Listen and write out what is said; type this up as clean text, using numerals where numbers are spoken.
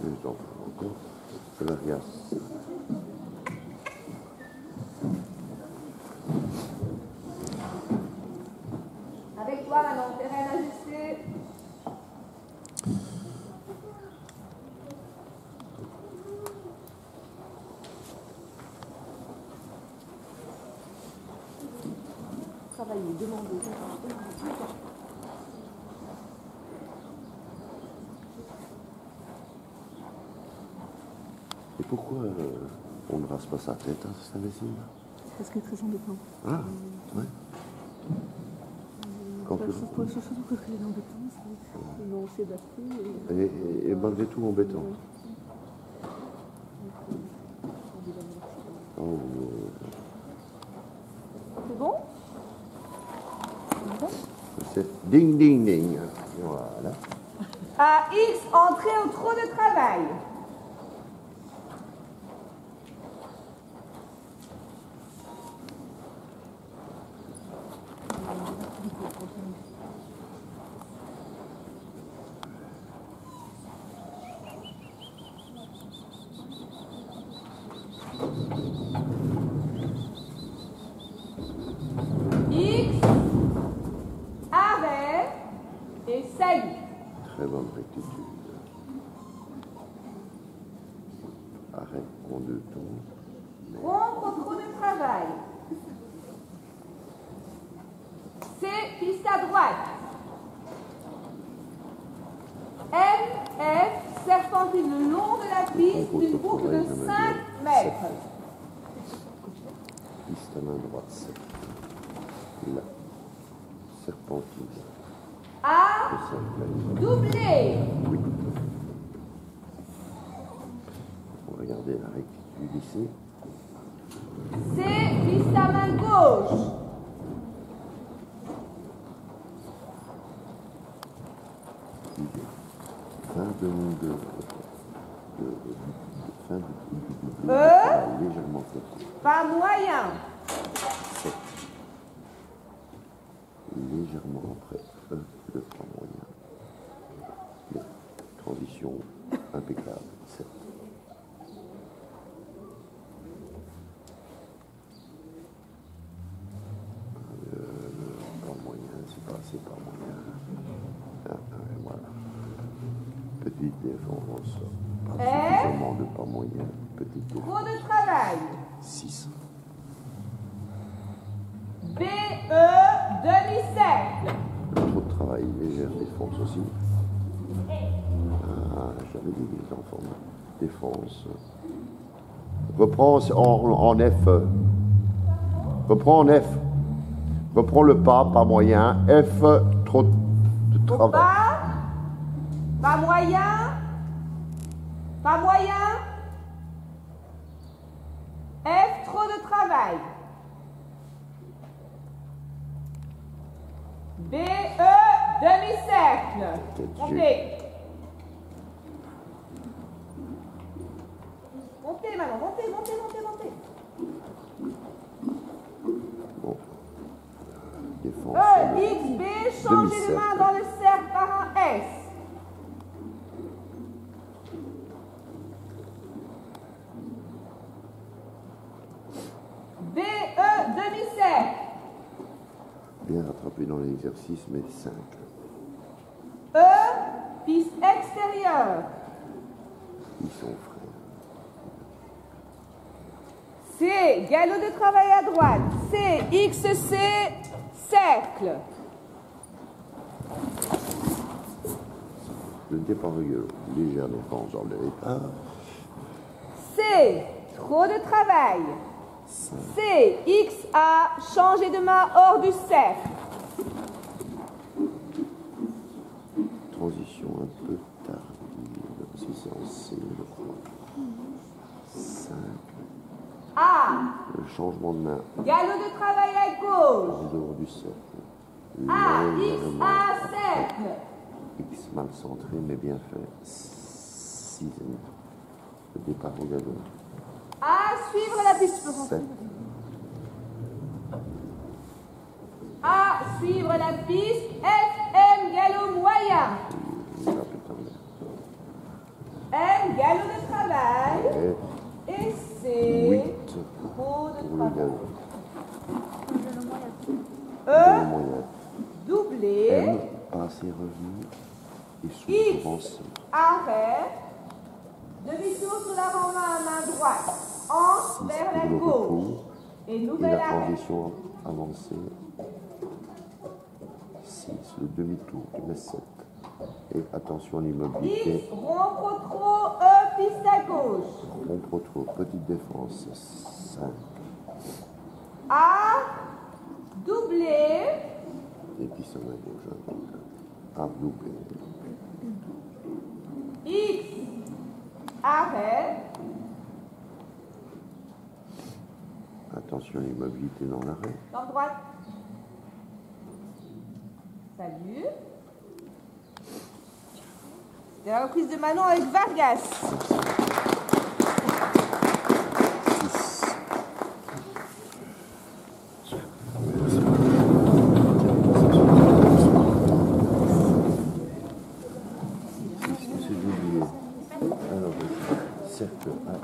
Les enfants, encore. Je la regarde. Avec toi maintenant, terrain ajusté. Travailler, demander. Et pourquoi on ne rase pas sa tête, hein, cette imbécile? Parce qu'elle est très embêtante. Ah, ouais. Quand tu... Surtout quand elle est embêtante, on s'est adapté. Et malgré tout embêtant. Oh, C'est bon? c'est ding ding ding. Voilà. À X, entrée au trou de travail. X, arrêt, essaye. Très bonne rectitude. Arrêt en deux temps. Rompre au trou de travail. C, piste à droite. M, F, serpentine le long de la piste d'une boucle de 5 mètres. Piste à main droite, 7. Là. Serpentine. A, De 5 mètres. doublé. Oui. On va regarder la rectitude ici. C, piste à main gauche. Fin de fin du légèrement fait. Pas moyen. 7. Légèrement après le pas moyen. Mais transition impeccable. 7. Pas moyen, c'est pas moyen. Voilà. Petite défense. Pas suffisamment de pas moyen. Petite défense. Trou de travail. 6. B, E, demi-cercle. Trop de travail, légère défense aussi. Ah, j'avais dit les enfants. Défense. Reprends en F. Reprends en F. Reprends le pas moyen. F, trop de travail. Pas moyen. Pas moyen. F, trop de travail. B, E, demi-cercle. Montez. Montez maintenant, montez, montez, montez, montez. Bon. Défense. E, X, B, changez de main dans le cercle par un S. B, E, demi-cercle. Bien rattrapé dans l'exercice, mais 5. E, piste extérieure. Ils sont frères. C, galop de travail à droite. C, X, C, cercle. Le départ rigolo. Légère défense dans le départ. C, trop de travail. C, X, A, changer de main hors du cercle. Transition un peu tardive. Si c'est en C, je crois. 5. A, Le changement de main galop de travail à gauche. en dehors du cercle. A, X, Légèrement A, après. cercle. X mal centré, mais bien fait. 6. Le départ au galop. A, suivre la piste. 7. A, suivre la piste. F, M, galop moyen. Ah, putain, M, Et c'est 8 trop de pour le travail. gazon. E, Le moyen. doublé, M, pas ses revenus et X, sous-avancé. arrêt, demi-tour sur l'avant-main, main droite, hanche 6 vers la pour le gauche, retour. et Et nouvel la arrêt. transition avancée. 6, le demi-tour, tu mets 7. Et attention à X, l'immobilité. rond pro trop, E, piste à gauche, On trop, petite défense. 5. A, doublé, Et puis sur la gauche. Donc, A doublé. X, arrêt, Attention à l'immobilité dans l'arrêt. jambe droite. Salut. C'est la reprise de Manon avec Vargas. 6. C'est oublié. Alors, cercle A